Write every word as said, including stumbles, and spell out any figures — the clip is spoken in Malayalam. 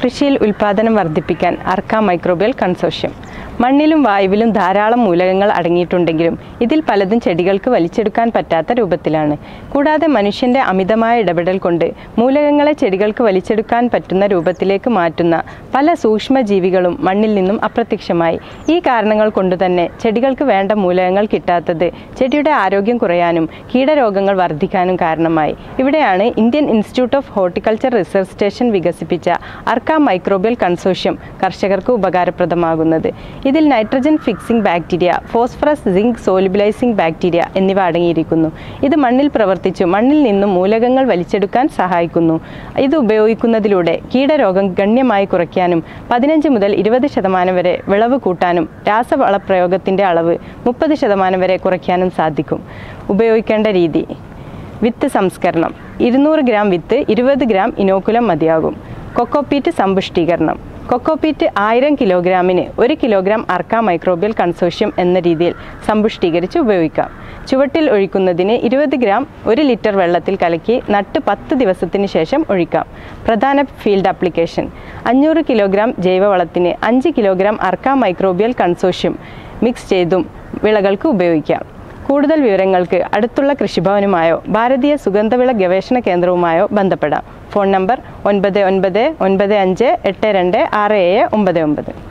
കൃഷിയിൽ ഉൽപാദനം വർദ്ധിപ്പിക്കാൻ അർക്ക മൈക്രോബിയൽ കൺസോർഷ്യം. മണ്ണിലും വായുവിലും ധാരാളം മൂലകങ്ങൾ അടങ്ങിയിട്ടുണ്ടെങ്കിലും ഇതിൽ പലതും ചെടികൾക്ക് വലിച്ചെടുക്കാൻ പറ്റാത്ത രൂപത്തിലാണ്. കൂടാതെ മനുഷ്യൻ്റെ അമിതമായ ഇടപെടൽ കൊണ്ട് മൂലകങ്ങളെ ചെടികൾക്ക് വലിച്ചെടുക്കാൻ പറ്റുന്ന രൂപത്തിലേക്ക് മാറ്റുന്ന പല സൂക്ഷ്മജീവികളും മണ്ണിൽ നിന്നും അപ്രത്യക്ഷമായി. ഈ കാരണങ്ങൾ കൊണ്ടുതന്നെ ചെടികൾക്ക് വേണ്ട മൂലകങ്ങൾ കിട്ടാത്തത് ചെടിയുടെ ആരോഗ്യം കുറയാനും കീടരോഗങ്ങൾ വർദ്ധിക്കാനും കാരണമായി. ഇവിടെയാണ് Indian institute of horticulture research station വികസിപ്പിച്ച അർക്ക മൈക്രോബിയൽ കൺസോർഷ്യം കർഷകർക്ക് ഉപകാരപ്രദമാകുന്നത്. ഇതിൽ nitrogen fixing bacteria, phosphorus zinc solubilising bacteria എന്നിവ അടങ്ങിയിരിക്കുന്നു. ഇത് മണ്ണിൽ പ്രവർത്തിച്ചു മണ്ണിൽ നിന്നും മൂലകങ്ങൾ വലിച്ചെടുക്കാൻ സഹായിക്കുന്നു. ഇത് ഉപയോഗിക്കുന്നതിലൂടെ കീടരോഗം ഗണ്യമായി കുറയ്ക്കാനും പതിനഞ്ച് മുതൽ ഇരുപത് ശതമാനം വരെ വിളവ് കൂട്ടാനും രാസവളപ്രയോഗത്തിൻ്റെ അളവ് മുപ്പത് ശതമാനം വരെ കുറയ്ക്കാനും സാധിക്കും. ഉപയോഗിക്കേണ്ട രീതി: വിത്ത് സംസ്കരണം. ഇരുന്നൂറ് ഗ്രാം വിത്ത് ഇരുപത് ഗ്രാം ഇനോക്കുലം മതിയാകും. കൊക്കോപീറ്റ് സമ്പുഷ്ടീകരണം. കൊക്കോപീറ്റ് ആയിരം കിലോഗ്രാമിന് ഒരു കിലോഗ്രാം അർക്ക മൈക്രോബിയൽ കൺസോർഷ്യം എന്ന രീതിയിൽ സമ്പുഷ്ടീകരിച്ച് ഉപയോഗിക്കാം. ചുവട്ടിൽ ഒഴിക്കുന്നതിന് ഇരുപത് ഗ്രാം ഒരു ലിറ്റർ വെള്ളത്തിൽ കലക്കി നട്ട് പത്ത് ദിവസത്തിന് ശേഷം ഒഴിക്കാം. പ്രധാന ഫീൽഡ് ആപ്ലിക്കേഷൻ: അഞ്ഞൂറ് കിലോഗ്രാം ജൈവവളത്തിന് അഞ്ച് kilogram Arka microbial consortium mix ചെയ്തും വിളകൾക്ക് ഉപയോഗിക്കാം. കൂടുതൽ വിവരങ്ങൾക്ക് അടുത്തുള്ള കൃഷിഭവനുമായോ ഭാരതീയ സുഗന്ധവിള ഗവേഷണ കേന്ദ്രവുമായോ ബന്ധപ്പെടാം. ഫോൺ നമ്പർ ഒൻപത് ഒൻപത് ഒൻപത് അഞ്ച് എട്ട് രണ്ട് ആറ് ഏഴ് ഒമ്പത് ഒമ്പത്.